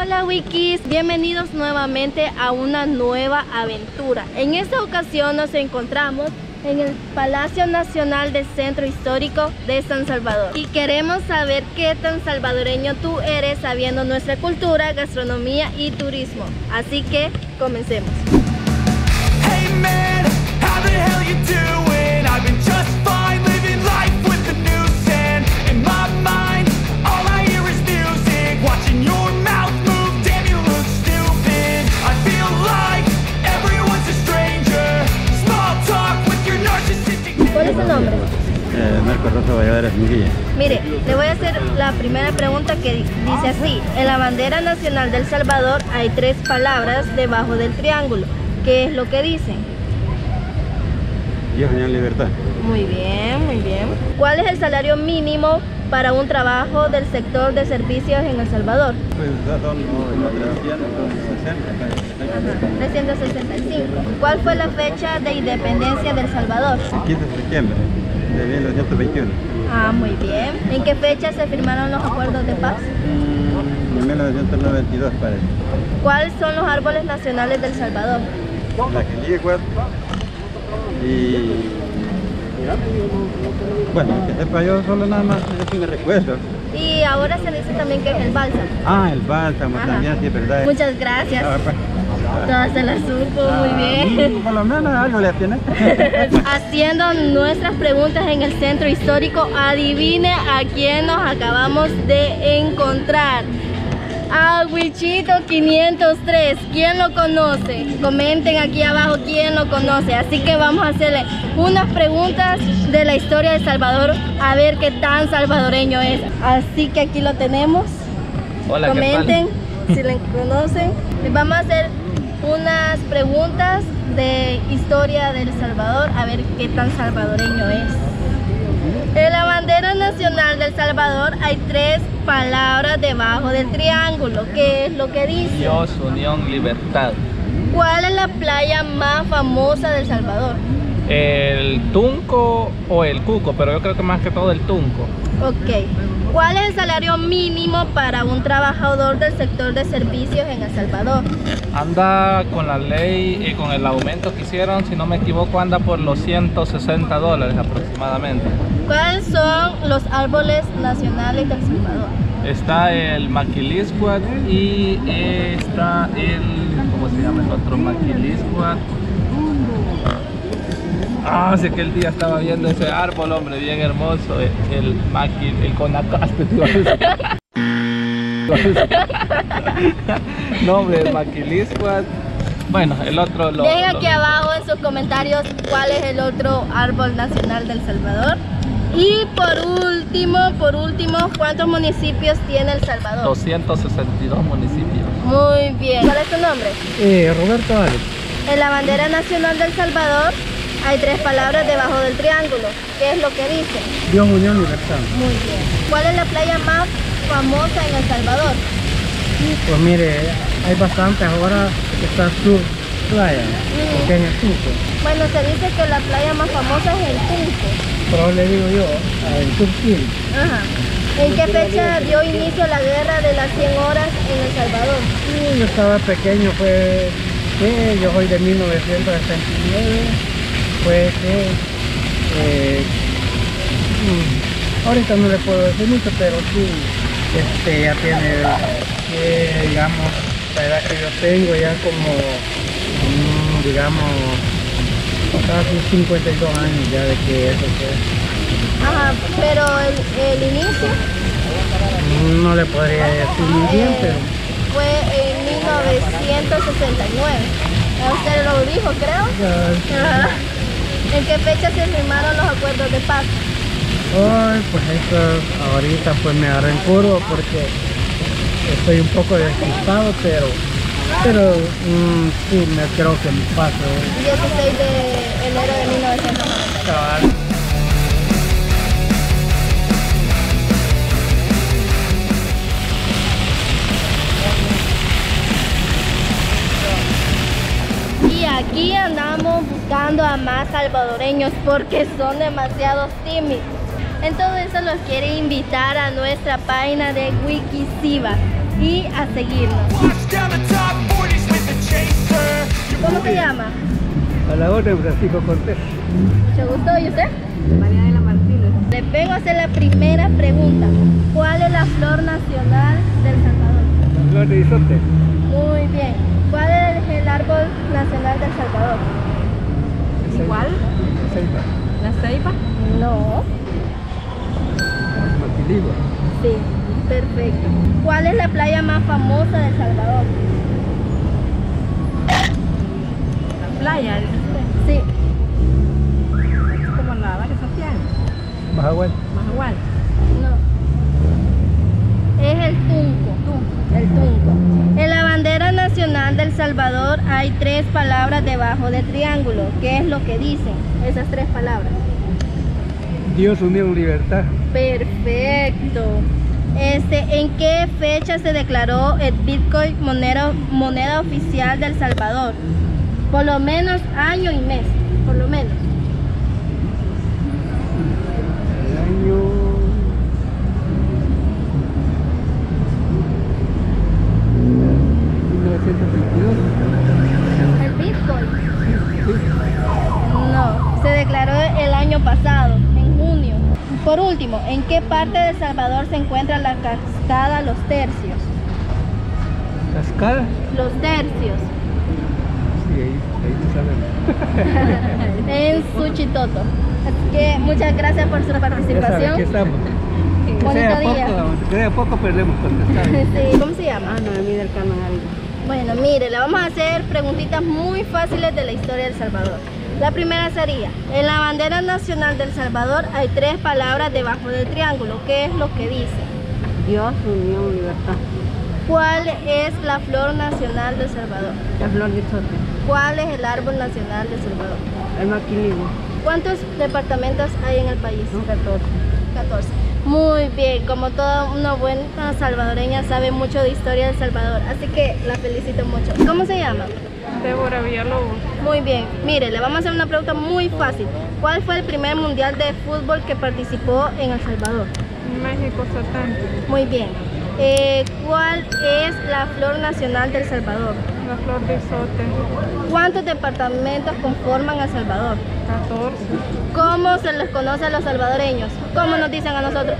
Hola Wikis, bienvenidos nuevamente a una nueva aventura. En esta ocasión nos encontramos en el Palacio Nacional del Centro Histórico de San Salvador y queremos saber qué tan salvadoreño tú eres sabiendo nuestra cultura, gastronomía y turismo. Así que comencemos. Hey man, how the hell you doing? I've been just fine living life with the news and in my mind all I hear is music. Watching your mouth move, damn you look stupid. I feel like everyone's a stranger. Small talk with your narcissistic. ¿Cuál es su nombre? Marco Rosa Valladares Miguel. Mire, le voy a hacer la primera pregunta que dice así. En la bandera nacional de El Salvador hay 3 palabras debajo del triángulo. ¿Qué es lo que dicen? Dios señal libertad. Muy bien, muy bien. ¿Cuál es el salario mínimo para un trabajo del sector de servicios en El Salvador? Pues son 360. 365. ¿Cuál fue la fecha de independencia de El Salvador? El 15 de septiembre de 1921. Ah, muy bien. ¿En qué fecha se firmaron los acuerdos de paz? En 1992 parece. ¿Cuáles son los árboles nacionales de El Salvador? La Quelígua y... Bueno, que sepa yo solo nada más, eso me recuerdo. Y ahora se dice también que es el bálsamo. Ah, el bálsamo también, sí, verdad. Muchas gracias. Todas se las supo, muy bien. Por lo menos algo le tiene. Haciendo nuestras preguntas en el centro histórico, adivine a quién nos acabamos de encontrar. A Wichito 503, ¿quién lo conoce? Comenten aquí abajo quién lo conoce. Así que vamos a hacerle unas preguntas de la historia de Salvador, a ver qué tan salvadoreño es. Así que aquí lo tenemos. Hola, comenten si lo conocen. Les vamos a hacer unas preguntas de historia del Salvador, a ver qué tan salvadoreño es. En la bandera nacional del Salvador hay 3 palabras debajo del triángulo. ¿Qué es lo que dice? Dios, unión, libertad. ¿Cuál es la playa más famosa del Salvador? El Tunco o el Cuco, pero yo creo que más que todo el Tunco. Ok. ¿Cuál es el salario mínimo para un trabajador del sector de servicios en El Salvador? Anda con la ley y con el aumento que hicieron, si no me equivoco, anda por los $160 aproximadamente. ¿Cuáles son los árboles nacionales del Salvador? Está el maquiliscuat y está el... ¿cómo se llama el otro? Maquiliscuat. Ah, sé que el día estaba viendo ese árbol, hombre, bien hermoso, el conacaste, te iba a decir. No, hombre, el maquiliscuat. Bueno, el otro lo... Dejen aquí abajo en sus comentarios cuál es el otro árbol nacional del Salvador. Y por último, ¿cuántos municipios tiene El Salvador? 262 municipios. Muy bien. ¿Cuál es tu nombre? Roberto Alex. En la bandera nacional del Salvador hay 3 palabras debajo del triángulo. ¿Qué es lo que dice? Dios, unión, libertad. Muy bien. ¿Cuál es la playa más famosa en El Salvador? Pues mire, hay bastantes, ahora está su playa, porque en el Tunco. Bueno, se dice que la playa más famosa es el Tunco. Pero le digo yo, el Turquín. Ajá. ¿En qué fecha dio inicio la guerra de las 100 horas en El Salvador? Yo estaba pequeño, fue que yo soy de 1969, fue que ahorita no le puedo decir mucho, pero sí, ya tiene, digamos, la edad que yo tengo, ya como, digamos, casi 52 años ya de que eso fue. Ajá, pero el inicio No le podría decir muy bien, pero... fue en 1969. Usted lo dijo, creo. Ajá. ¿En qué fecha se firmaron los acuerdos de paz? Ay, pues eso ahorita pues me agarré en curva porque estoy un poco despistado, pero sí, me creo que me paso. 16 de enero de 1990. Y aquí andamos buscando a más salvadoreños porque son demasiado tímidos. Entonces los quiere invitar a nuestra página de Wikisiva. y a seguirnos. Flash down the top 40s with the chaser. ¿Cómo se llama? A la orden, Francisco Cortés. ¿Mucho gusto? ¿Y usted? Mariana Martínez. Le vengo a hacer la primera pregunta. ¿Cuál es la flor nacional del Salvador? La flor de isote. Muy bien. ¿Cuál es el árbol nacional del Salvador? ¿Igual? Ceiba. ¿La ceiba? No. Maquiligua. Sí, perfecto. ¿Cuál es la playa más famosa de El Salvador? La playa, Sí. es como la Valle Santiago, Majahual. Majahual. No. Es el Tunco. El Tunco. En la bandera nacional del Salvador hay 3 palabras debajo del triángulo. ¿Qué es lo que dicen esas 3 palabras? Dios, unión, libertad. Perfecto. ¿En qué fecha se declaró el Bitcoin moneda oficial del Salvador? Por lo menos año y mes, por lo menos. El año 1922. ¿El Bitcoin? No, se declaró el año pasado, en junio. Por último, ¿en qué parte de El Salvador se encuentra la cascada Los Tercios? Cascada. Los Tercios, Sí, ahí sabemos. en Suchitoto. Así que muchas gracias por su Ya saben, aquí participación. estamos. Bonito día. Que sea poco perdemos contestar. Sí, ¿cómo se llama? Noemí del Carmen Algo. Bueno, mire, le vamos a hacer preguntitas muy fáciles de la historia de El Salvador. La primera sería, en la bandera nacional del Salvador hay 3 palabras debajo del triángulo. ¿Qué es lo que dice? Dios, unión, libertad. ¿Cuál es la flor nacional de El Salvador? La flor de isote. ¿Cuál es el árbol nacional de El Salvador? El maquiligua. ¿Cuántos departamentos hay en el país? Son 14. 14. Muy bien, como toda una buena salvadoreña sabe mucho de historia de El Salvador, así que la felicito mucho. ¿Cómo se llama? Débora Villalobos. Muy bien, mire, le vamos a hacer una pregunta muy fácil. ¿Cuál fue el primer mundial de fútbol que participó en El Salvador? México 70. Muy bien. ¿Cuál es la flor nacional de El Salvador? La flor de isote. ¿Cuántos departamentos conforman El Salvador? 14. ¿Cómo se les conoce a los salvadoreños? ¿Cómo nos dicen a nosotros?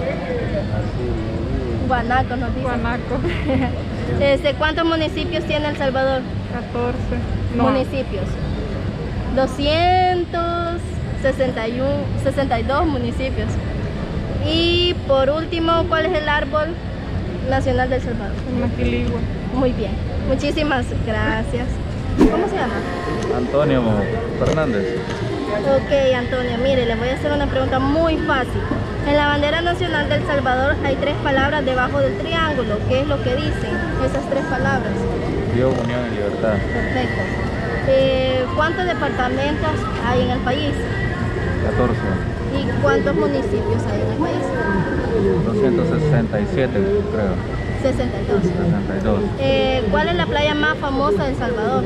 Guanaco nos dicen. Guanaco. ¿Cuántos municipios tiene El Salvador? 14. No. Municipios. 262 municipios. Y por último, ¿cuál es el árbol nacional de El Salvador? El maquiligua. Muy bien. Muchísimas gracias. ¿Cómo se llama? Antonio Fernández. Ok, Antonio, mire, le voy a hacer una pregunta muy fácil. En la bandera nacional de El Salvador hay 3 palabras debajo del triángulo. ¿Qué es lo que dicen esas 3 palabras? Dios, unión y libertad. Perfecto. ¿Cuántos departamentos hay en el país? 14. ¿Y cuántos municipios hay en el país? 267, creo. 62. 62. ¿Cuál es la playa más famosa de El Salvador?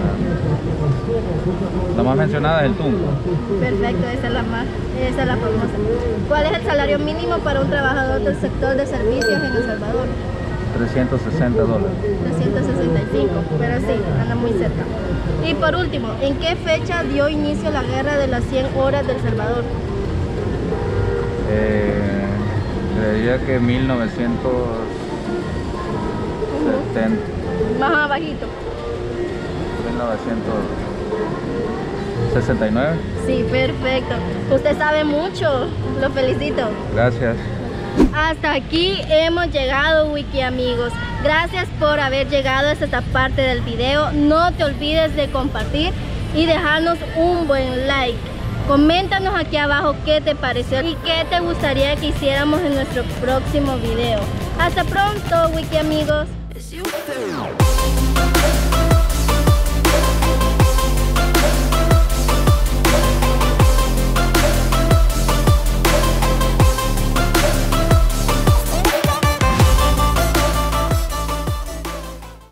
La más mencionada es el Tunco. Perfecto, esa es la famosa. ¿Cuál es el salario mínimo para un trabajador del sector de servicios en El Salvador? $360. 365, pero sí, anda muy cerca. Y por último, ¿en qué fecha dio inicio la guerra de las 100 horas del Salvador? Creería que 1970. Más abajito. 1969. Sí, perfecto. Usted sabe mucho, lo felicito. Gracias. Hasta aquí hemos llegado, Wiki amigos. Gracias por haber llegado hasta esta parte del video. No te olvides de compartir y dejarnos un buen like. Coméntanos aquí abajo qué te pareció y qué te gustaría que hiciéramos en nuestro próximo video. Hasta pronto, Wiki amigos. It's you.